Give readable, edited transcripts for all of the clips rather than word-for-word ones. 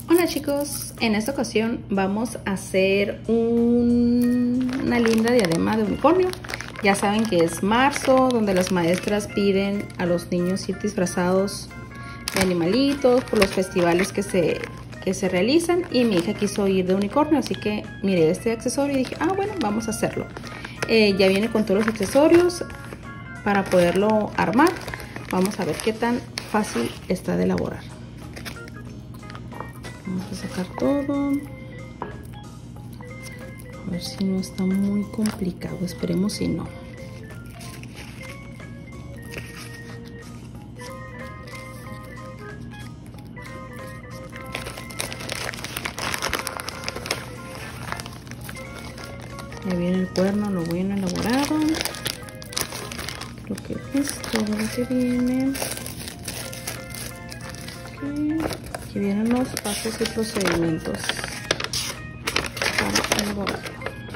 Hola chicos, en esta ocasión vamos a hacer una linda diadema de unicornio. Ya saben que es marzo, donde las maestras piden a los niños ir disfrazados de animalitos por los festivales que se realizan, y mi hija quiso ir de unicornio, así que miré este accesorio y dije, bueno, vamos a hacerlo. Ya viene con todos los accesorios para poderlo armar. Vamos a ver qué tan fácil está de elaborar. Vamos a sacar todo. A ver si no está muy complicado. Esperemos si no. Ya viene el cuerno, lo bueno elaborado. Creo que es todo lo que viene. Okay. Aquí vienen los pasos y procedimientos para elaborarlo.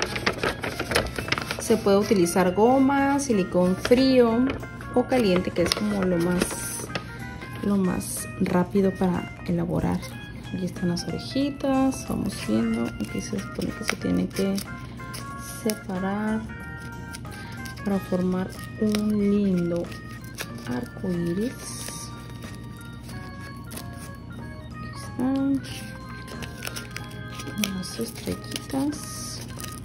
Se puede utilizar goma, silicón frío o caliente, que es como lo más rápido para elaborar. Aquí están las orejitas, vamos viendo. Aquí se supone que se tiene que separar para formar un lindo arco iris. Unas estrellitas.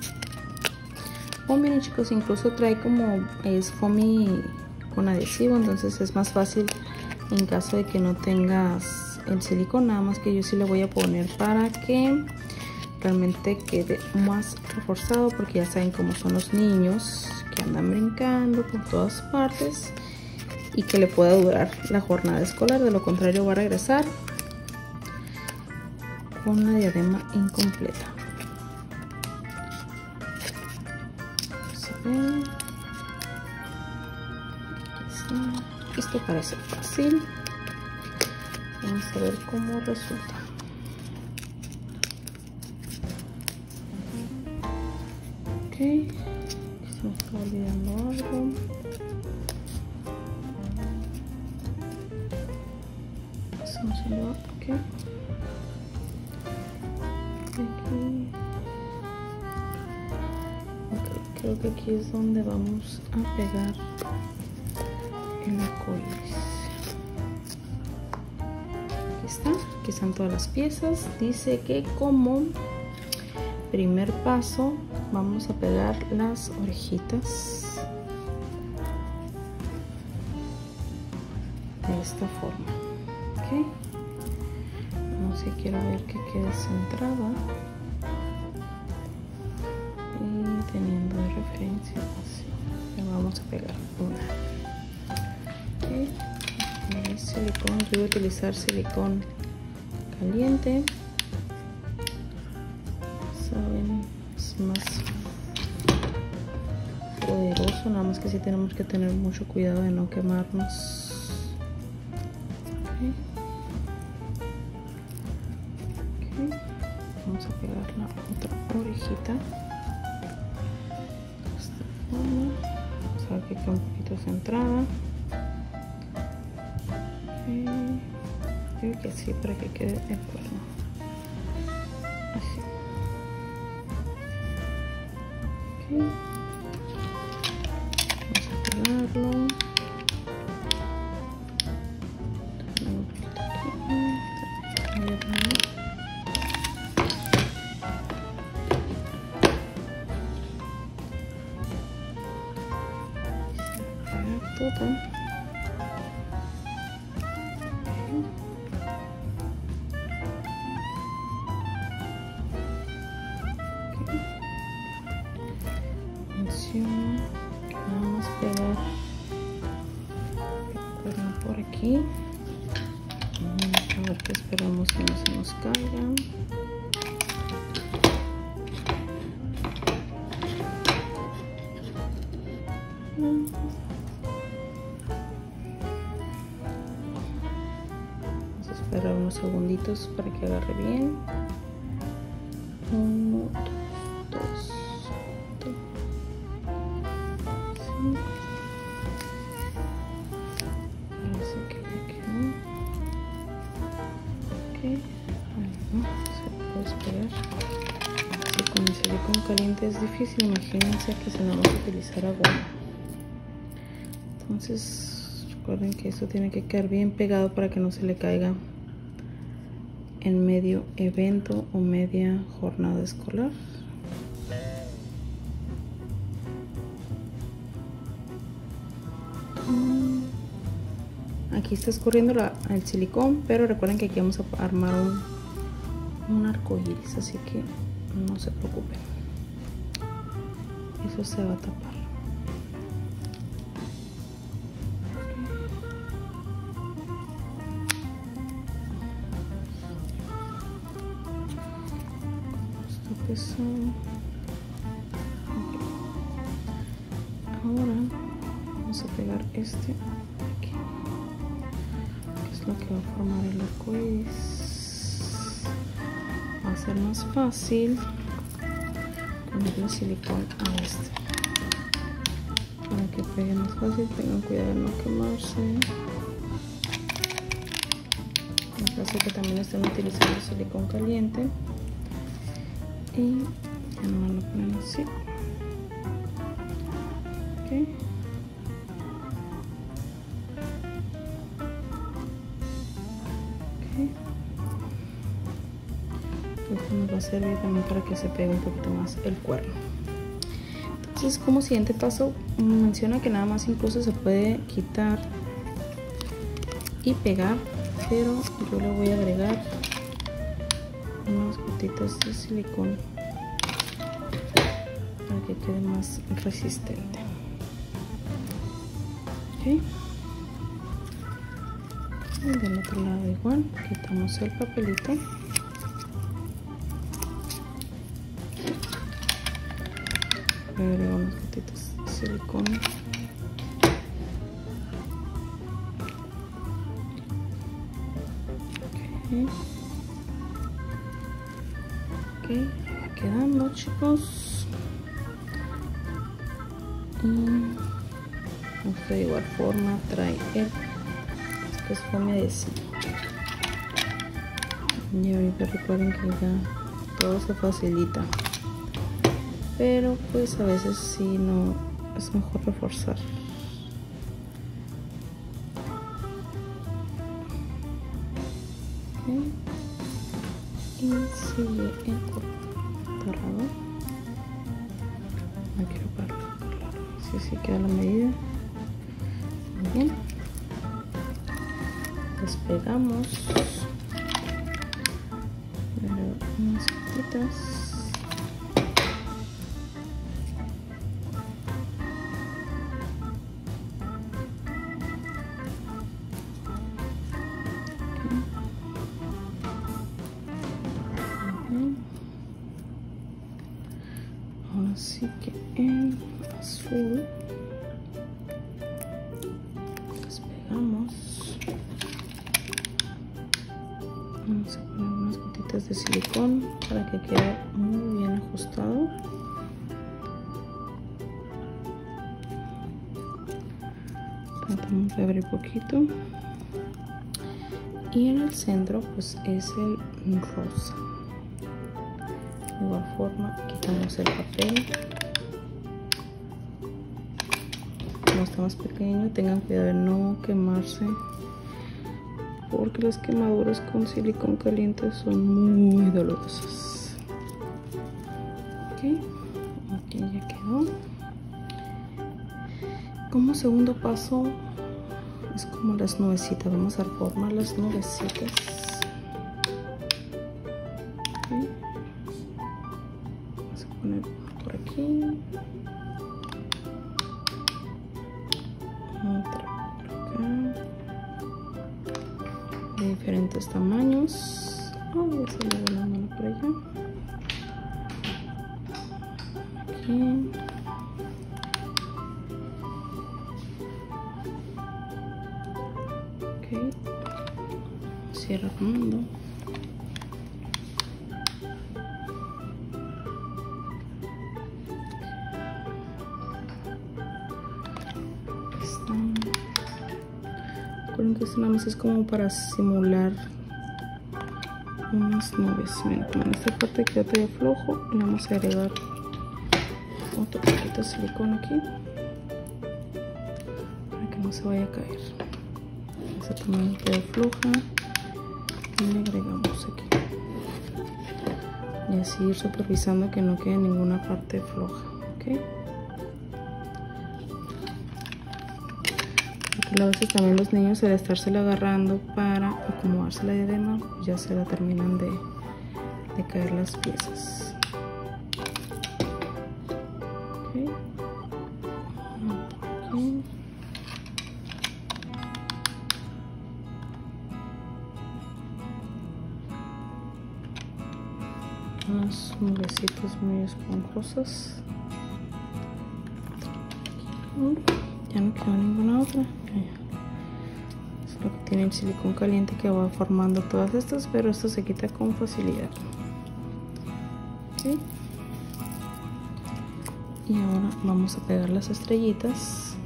Miren chicos, incluso trae como es foamy con adhesivo, entonces es más fácil en caso de que no tengas el silicón. Nada más que yo sí le voy a poner para que realmente quede más reforzado, porque ya saben cómo son los niños, que andan brincando por todas partes, y que le pueda durar la jornada escolar. De lo contrario va a regresar con una diadema incompleta. Esto parece fácil. Vamos a ver cómo resulta. Ok, se me está olvidando algo. Eso no se lo. Ok. Creo que aquí es donde vamos a pegar el arco iris. Aquí está, aquí están todas las piezas. Dice que como primer paso vamos a pegar las orejitas de esta forma. Ok, no sé, quiero ver que quede centrada y teniendo de referencia así. Le vamos a pegar una. Okay. El silicón, yo voy a utilizar silicón caliente. Saben, es más poderoso, nada más que sí tenemos que tener mucho cuidado de no quemarnos. Okay. Okay. Vamos a pegar la otra orejita. Vamos a ver que queda un poquito centrada. Creo que sí, para que quede el cuerno. Así. Okay. Vamos a pegarlo. Todo. Funciona. Vamos a pegar el cuerno por aquí. A ver qué esperamos que no se nos caiga. Esperar unos segunditos para que agarre bien. 1, 2, 3. Sí. Parece que ya quedó. Ok. Se puede esperar. Si con el silicón caliente es difícil, imagínense que si no vamos a utilizar agua. Entonces recuerden que esto tiene que quedar bien pegado para que no se le caiga en medio evento o media jornada escolar. Aquí está escurriendo el silicón, pero recuerden que aquí vamos a armar un arco iris, así que no se preocupen, eso se va a tapar. Está pesado. Ahora vamos a pegar este aquí, que es lo que va a formar el arco iris. Va a ser más fácil ponerle silicón a este para que pegue más fácil. Tengan cuidado de no quemarse, en caso que también estén utilizando silicón caliente. Y ya no van a poner así. Okay. Esto nos va a servir también para que se pegue un poquito más el cuerno. Entonces, como siguiente paso, menciona que nada más incluso se puede quitar y pegar, pero yo le voy a agregar unas gotitas de silicón para que quede más resistente. Okay. Y del otro lado igual, quitamos el papelito. Le agrego unas gotitas de silicón. Ok, va quedando, chicos. De igual forma trae el que es fomia de sí. Y ahorita recuerden que ya todo se facilita, pero pues a veces sí no es mejor reforzar. Okay. Y sigue el torrado. No quiero parar. Si queda la medida. Muy bien. Despegamos unas gotitas. Así que en azul despegamos. Vamos a poner unas gotitas de silicón para que quede muy bien ajustado. Tratamos de abrir poquito. Y en el centro pues es el rosa. De igual forma quitamos el papel. Como está más pequeño, tengan cuidado de no quemarse, porque las quemaduras con silicón caliente son muy dolorosas. Ok, aquí ya quedó. Como segundo paso es como las nubecitas, vamos a formar las nubecitas. Okay. Vamos a poner por aquí, otra por acá, de diferentes tamaños. Ya se le da la mano por allá. Aquí. Ok, cierra armando. Recuerden que esto nada más es como para simular unas nubes. Miren, como en esta parte que todavía flojo, le vamos a agregar otro poquito de silicón aquí para que no se vaya a caer. Esta también queda floja y le agregamos aquí. Y así ir supervisando que no quede ninguna parte floja, ¿ok? Porque a veces también los niños al estársela agarrando para acomodarse la diadema, ya se la terminan de caer las piezas. Okay. Okay. Unas nubecitas muy esponjosas. Ya no queda ninguna otra. Es lo que tiene el silicón caliente que va formando todas estas, pero esto se quita con facilidad. ¿Okay? Y ahora vamos a pegar las estrellitas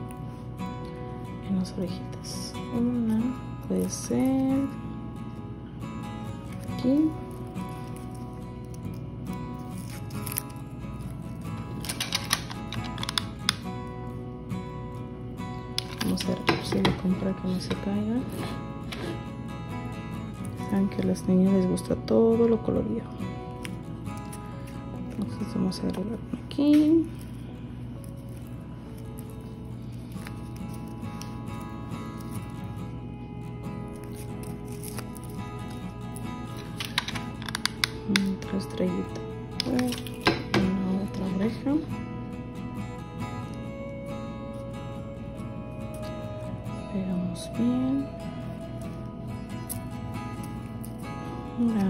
en las orejitas. Una puede ser aquí. Vamos a hacer silicón para que no se caiga. Saben que a los niños les gusta todo lo colorido. Entonces vamos a agregar aquí. Otra estrellita por una otra oreja. Pegamos bien. Ahora,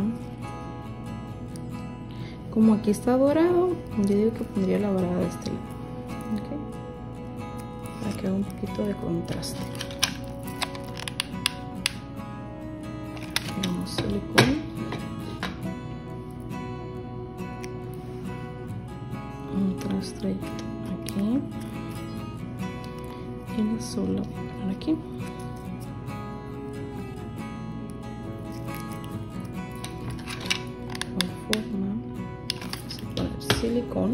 como aquí está dorado, yo digo que pondría la dorada de este lado, ¿okay? Para que haga un poquito de contraste. Pegamos silicón. Otra estrellita aquí. Y el azul lo voy a poner aquí. Con forma, vamos a poner silicón.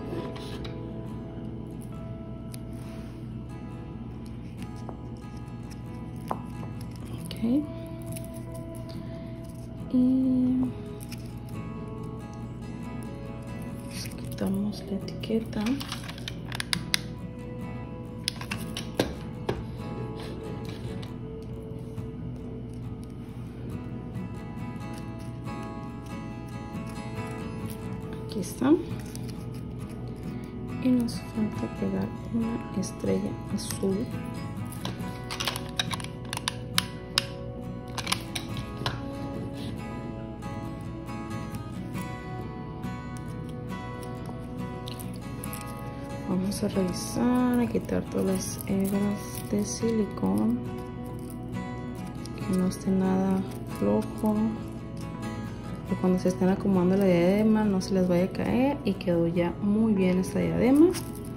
Ok. Y quitamos la etiqueta. Aquí está. Y nos falta pegar una estrella azul. Vamos a revisar, a quitar todas las hebras de silicón, que no esté nada flojo, que cuando se estén acomodando la diadema no se les vaya a caer. Y quedó ya muy bien esta diadema.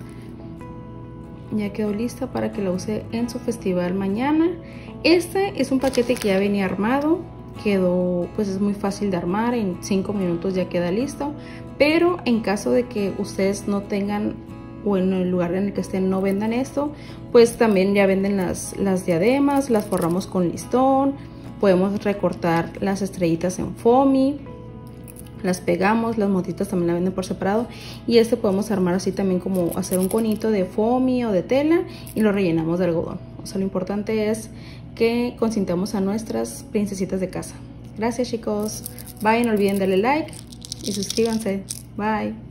Ya quedó lista para que la use en su festival mañana. Este es un paquete que ya venía armado. Quedó, pues es muy fácil de armar, en 5 minutos ya queda listo. Pero en caso de que ustedes no tengan, o en el lugar en el que estén no vendan esto, pues también ya venden las diademas, las forramos con listón. Podemos recortar las estrellitas en foamy, las pegamos, las motitas también la venden por separado. Y este podemos armar así también, como hacer un conito de foamy o de tela, y lo rellenamos de algodón. O sea, lo importante es que consintamos a nuestras princesitas de casa. Gracias, chicos. Bye, no olviden darle like y suscríbanse. Bye.